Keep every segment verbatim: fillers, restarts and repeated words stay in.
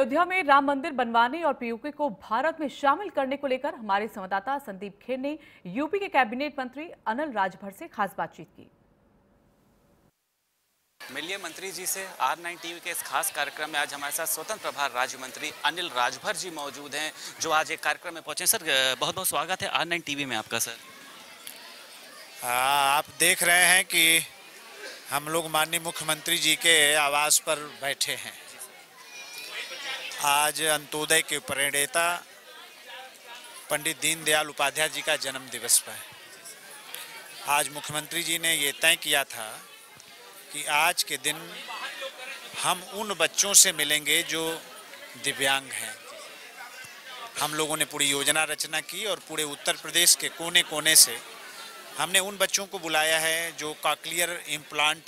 अयोध्या में राम मंदिर बनवाने और पीओके को भारत में शामिल करने को लेकर हमारे संवाददाता संदीप खेर ने यूपी के कैबिनेट मंत्री अनिल राजभर से खास बातचीत की। मिलिए मंत्री जी से। आर नाइन टीवी के इस खास कार्यक्रम में आज हमारे साथ स्वतंत्र प्रभार राज्य मंत्री अनिल राजभर जी मौजूद हैं, जो आज एक कार्यक्रम में पहुंचे। सर, बहुत बहुत स्वागत है आर नाइन टीवी में आपका। सर, आप देख रहे हैं कि हम लोग माननीय मुख्यमंत्री जी के आवास पर बैठे हैं। आज अंत्योदय के प्रणेता पंडित दीनदयाल उपाध्याय जी का जन्म दिवस है। आज मुख्यमंत्री जी ने ये तय किया था कि आज के दिन हम उन बच्चों से मिलेंगे जो दिव्यांग हैं। हम लोगों ने पूरी योजना रचना की और पूरे उत्तर प्रदेश के कोने कोने से हमने उन बच्चों को बुलाया है जो कॉक्लियर इम्प्लांट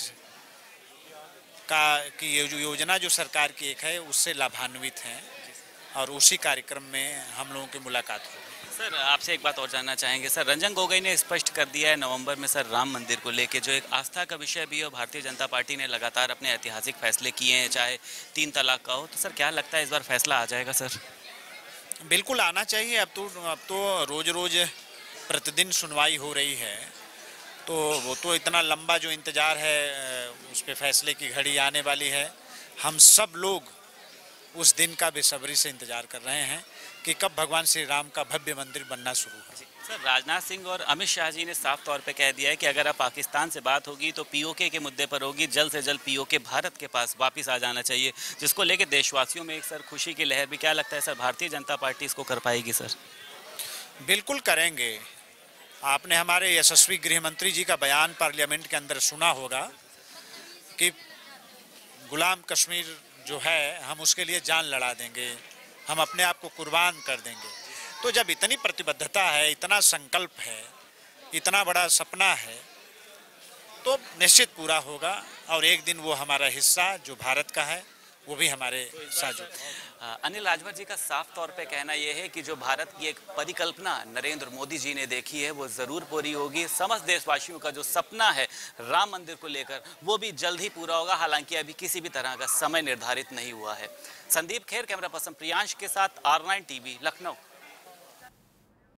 का की ये जो योजना जो सरकार की एक है उससे लाभान्वित हैं, और उसी कार्यक्रम में हम लोगों की मुलाकात हुई। सर, आपसे एक बात और जानना चाहेंगे। सर, रंजन गोगोई ने स्पष्ट कर दिया है नवंबर में सर राम मंदिर को लेके जो एक आस्था का विषय भी है, भारतीय जनता पार्टी ने लगातार अपने ऐतिहासिक फैसले किए हैं, चाहे तीन तलाक का हो। तो सर, क्या लगता है इस बार फैसला आ जाएगा? सर, बिल्कुल आना चाहिए। अब तो अब तो रोज रोज प्रतिदिन सुनवाई हो रही है, तो वो तो इतना लंबा जो इंतज़ार है उस पे फैसले की घड़ी आने वाली है। हम सब लोग उस दिन का बेसब्री से इंतजार कर रहे हैं कि कब भगवान श्री राम का भव्य मंदिर बनना शुरू हो। सर, राजनाथ सिंह और अमित शाह जी ने साफ तौर पे कह दिया है कि अगर अब पाकिस्तान से बात होगी तो पीओके के मुद्दे पर होगी, जल्द से जल्द पीओके भारत के पास वापस आ जाना चाहिए, जिसको लेके देशवासियों में एक सर खुशी की लहर भी। क्या लगता है सर, भारतीय जनता पार्टी इसको कर पाएगी? सर, बिल्कुल करेंगे। आपने हमारे यशस्वी गृह मंत्री जी का बयान पार्लियामेंट के अंदर सुना होगा कि गुलाम कश्मीर जो है हम उसके लिए जान लड़ा देंगे, हम अपने आप को कुर्बान कर देंगे। तो जब इतनी प्रतिबद्धता है, इतना संकल्प है, इतना बड़ा सपना है, तो निश्चित पूरा होगा। और एक दिन वो हमारा हिस्सा जो भारत का है वो भी हमारे साथ। अनिल राजभर जी का साफ तौर पे कहना यह है कि जो भारत की एक परिकल्पना नरेंद्र मोदी जी ने देखी है वो जरूर पूरी होगी। समस्त देशवासियों का जो सपना है राम मंदिर को लेकर वो भी जल्द ही पूरा होगा, हालांकि अभी किसी भी तरह का समय निर्धारित नहीं हुआ है। संदीप खेर, कैमरा पर्सन प्रियांश के साथ, आर नाइन टीवी, लखनऊ।